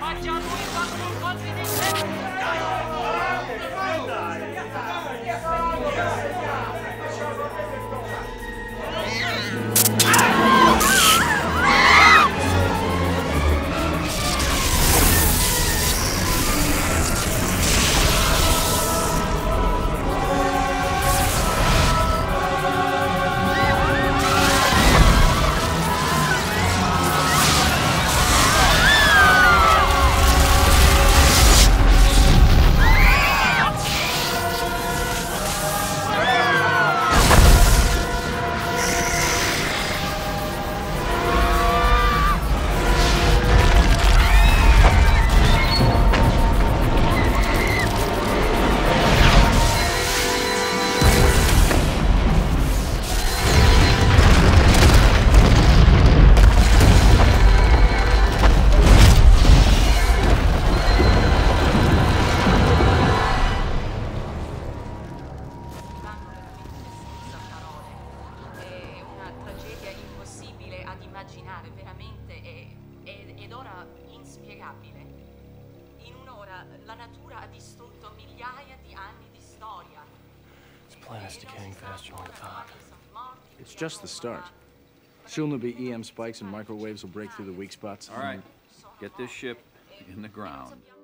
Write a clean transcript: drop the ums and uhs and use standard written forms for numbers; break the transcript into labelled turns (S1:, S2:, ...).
S1: Immaginare veramente ed ora inspiegabile. In un'ora la natura ha distrutto migliaia di anni di storia.
S2: This planet's decaying faster than we thought.
S3: It's just the start. Soon there'll be EM spikes and microwaves will break through the weak spots.
S4: All right, get this ship in the ground.